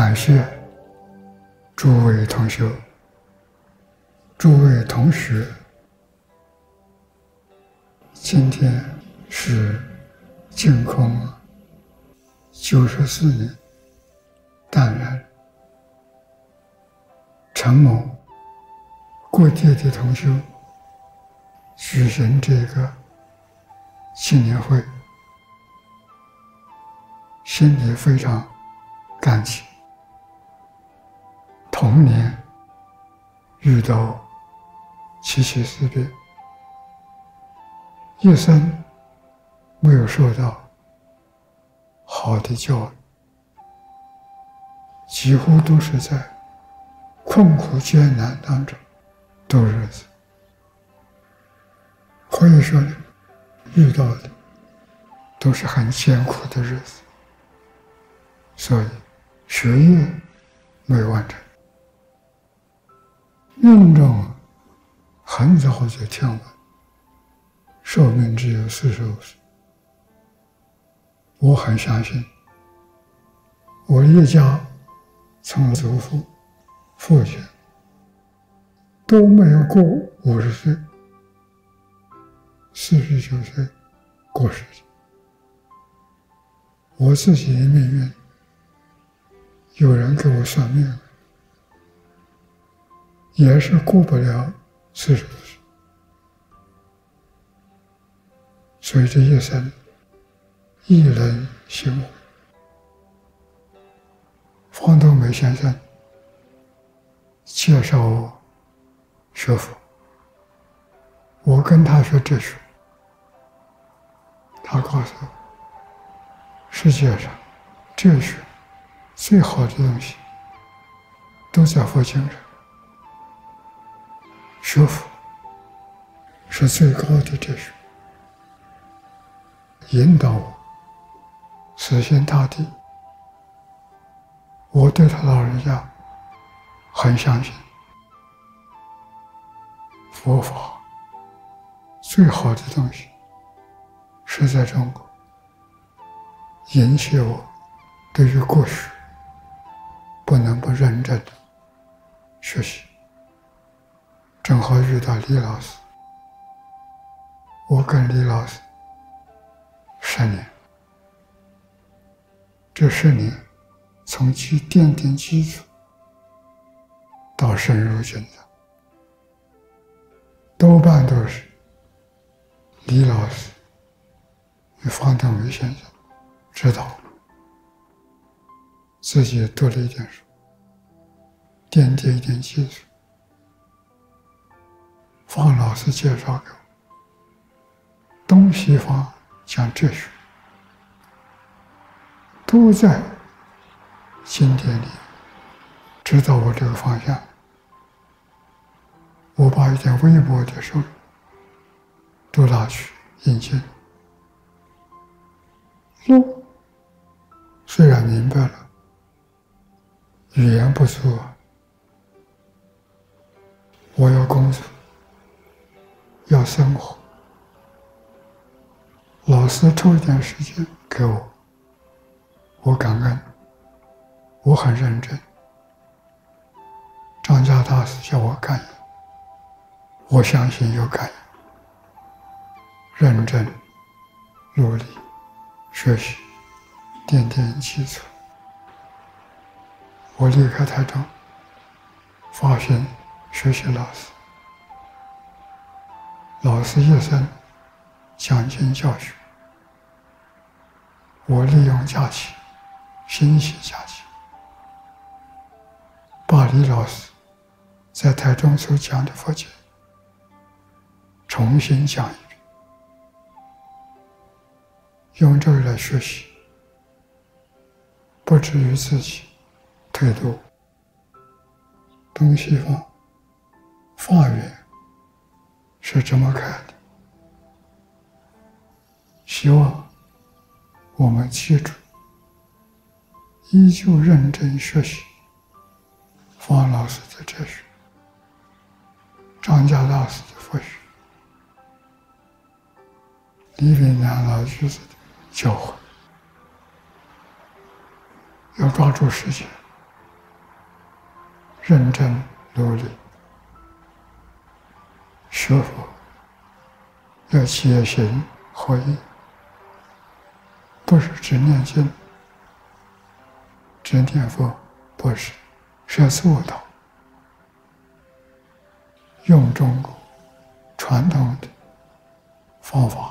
感谢诸位同修、诸位同学。今天是净空94年淡然，陈某过界的同修举行这个纪念会，心里非常感激。童年遇到七七四别，一生没有受到好的教育，几乎都是在困苦艰难当中度日子。可以说遇到的都是很艰苦的日子，所以学业没有完成。命中很早就听闻，寿命只有45岁。我很相信，我一家从祖父、父亲都没有过50岁，49岁过世的。我自己的命运，有人给我算命，也是过不了45岁。所以这一生一人行我。方东梅先生介绍我学佛，我跟他学哲学，他告诉我，世界上哲学最好的东西都在佛经上，学佛是最高的哲学，引导我死心塌地。我对他老人家很相信，佛法最好的东西是在中国，引起我对于过去不能不认真的学习。正好遇到李老师，我跟李老师10年，这10年从奠定基础到深入进展，多半都是李老师与方东梅先生指导，自己也读了一点书，奠定一点基础。方老师介绍给我，东西方讲哲学都在经典里指导我这个方向。我把一点微薄的收入都拿去引进。路虽然明白了，语言不足，我要工作，要生活。老师抽一点时间给我，我感恩，我很认真。张家大师叫我干，我相信有干，认真努力学习，奠定基础。我离开台中，发心学习老师，老师一生讲经教学，我利用假期，欣喜假期，把李老师在台中所讲的佛经重新讲一遍，用这个来学习，不至于自己退路。东西方法缘是这么开的，希望我们记住，依旧认真学习方老师的哲学，张家大师的佛学，李炳南老居士的教诲，要抓住时间， 认真努力学佛，要结行合一，不是只念经、只念佛，不是，是要做到。用中国传统的方法，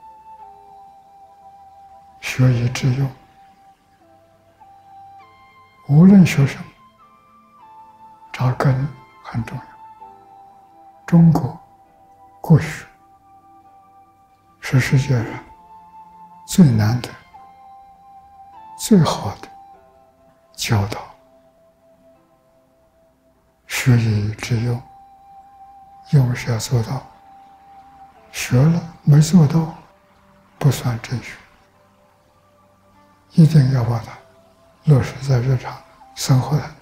学以致用。无论学什么，扎根很重要。中国过去是世界上最难得、最好的教导，学以致用，用是要做到，学了没做到，不算真学。一定要把它落实在日常生活当中。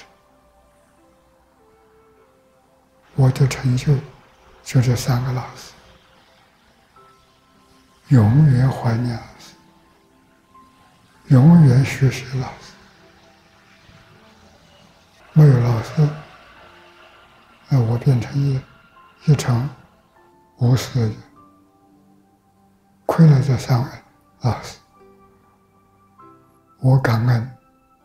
我的成就就这3个老师，永远怀念老师，永远学习老师。没有老师，那我变成一成无私的，亏了这3位老师。我感恩，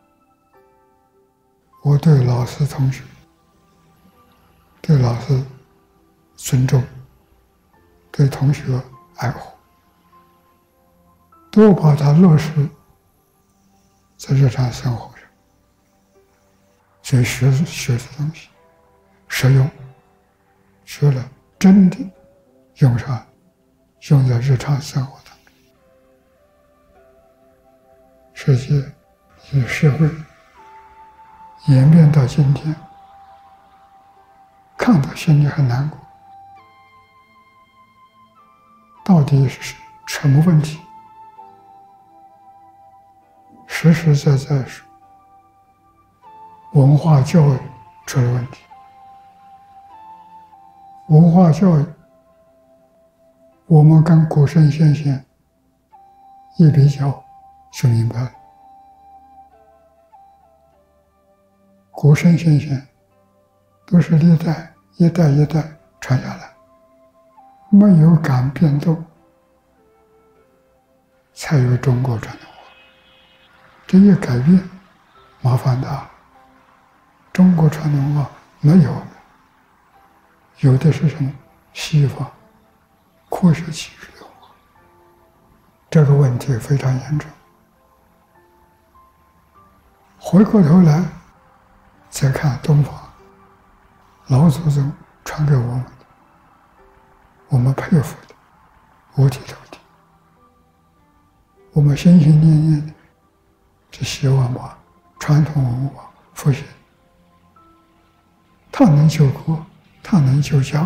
我对老师同学，对老师尊重，对同学爱护，都把它落实在日常生活上，所以学的东西实用，学了真的用上，用在日常生活当中。世界与社会演变到今天，看到心里很难过。到底是什么问题？实实在在是文化教育出了问题。文化教育，我们跟古圣先贤一比较就明白了。古圣先贤都是历代一代一代传下来，没有敢变动，才有中国传统文化。这一改变，麻烦大了。中国传统文化没有，有的是什么？西方科学技术的文化。这个问题非常严重。回过头来再看东方，老祖宗传给我们的，我们佩服的五体投地，我们心心念念的是希望把传统文化复兴。它能救国，它能救家，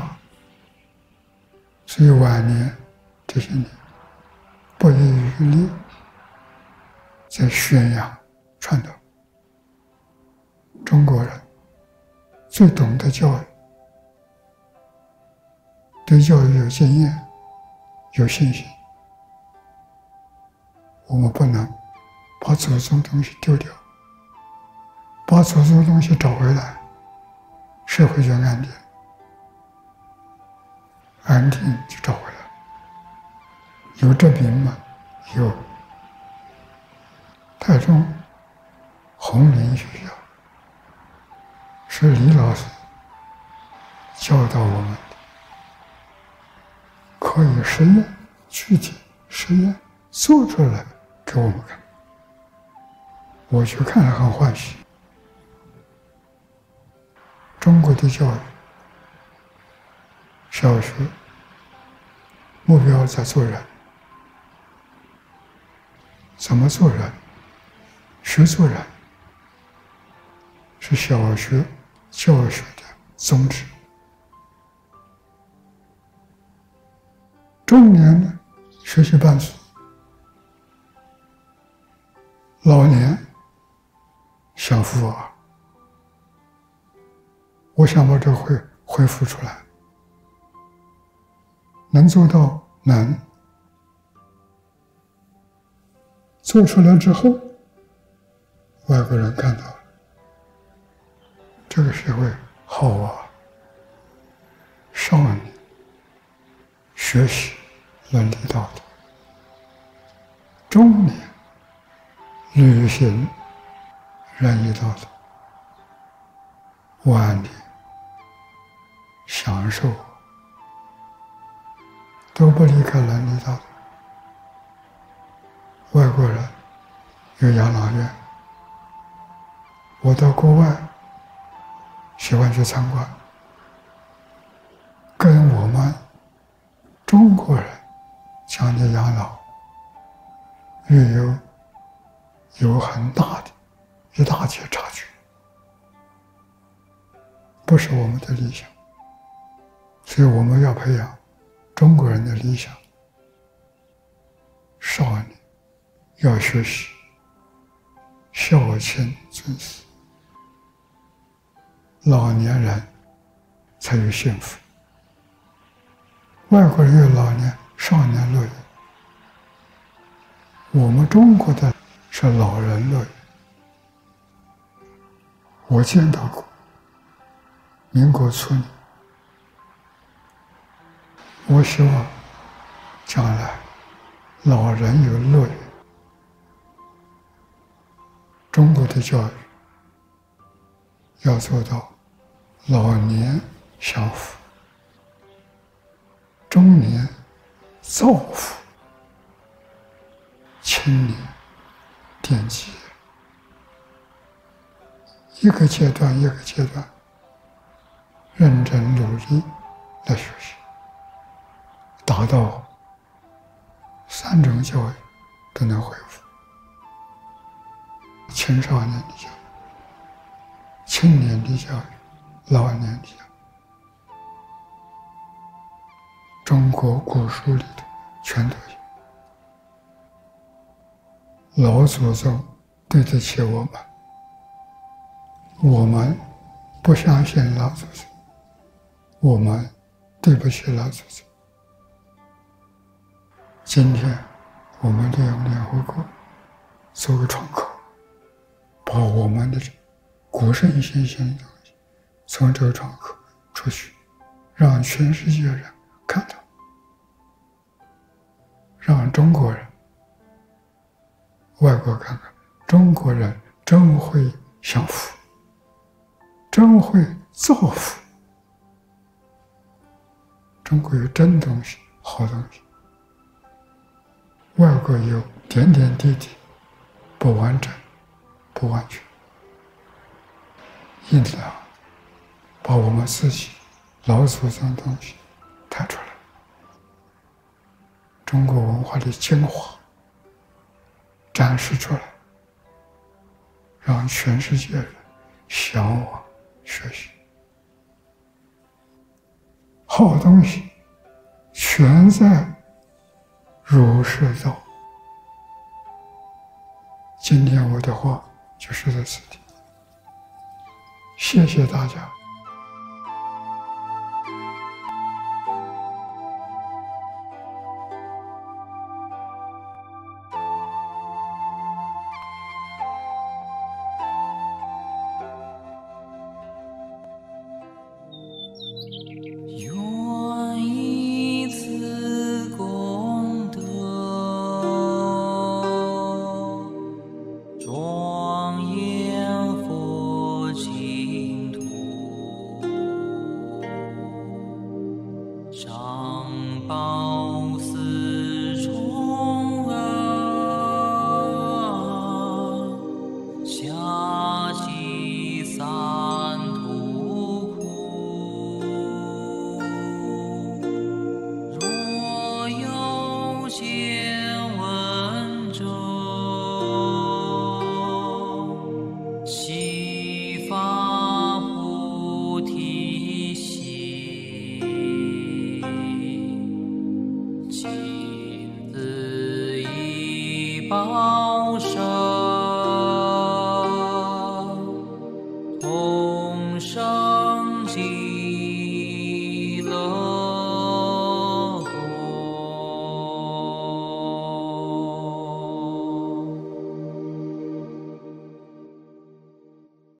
所以晚年这些年不遗余力在宣扬传统。中国人最懂得教育，对教育有经验，有信心。我们不能把祖宗东西丢掉，把祖宗东西找回来，社会就安定，安定就找回来。有这名吗？有。台中红林学校是李老师教导我们的，可以实验，具体实验做出来给我们看。我去看了很欢喜。中国的教育，小学目标在做人，怎么做人？学做人是小学教学的宗旨。中年呢，学习伴随；老年享福啊。我想把这恢复出来，能做到难，做出来之后，外国人看到了， 这个社会好少年学习伦理道德，中年履行仁义道德，晚年享受都不离开伦理道德。外国人有养老院，我到国外喜欢去参观，跟我们中国人讲的养老有很大的一大截差距，不是我们的理想，所以我们要培养中国人的理想。少年要学习孝亲尊师，老年人才有幸福。外国人有老年少年乐园，我们中国的是老人乐园。我见到过民国初年，我希望将来老人有乐园。中国的教育要做到老年享福，中年造福，青年奠基，一个阶段一个阶段认真努力来学习，达到三种教育都能恢复：青少年的教育、青年的教育、老年的教育。中国古书里头全都有。老祖宗对得起我们，我们不相信老祖宗，我们对不起老祖宗。今天我们利用联合国做个窗口，把我们的古圣先贤的东西从这个窗口出去，让全世界人看到，让中国人、外国看看，中国人真会享福，真会造福。中国有真东西、好东西，外国有点点滴滴不完整、不完全，因此把我们自己老祖宗的东西带出来，中国文化的精华展示出来，让全世界人向往学习。好东西全在儒释道。今天我的话就说到此地，谢谢大家。 报身，同生尽。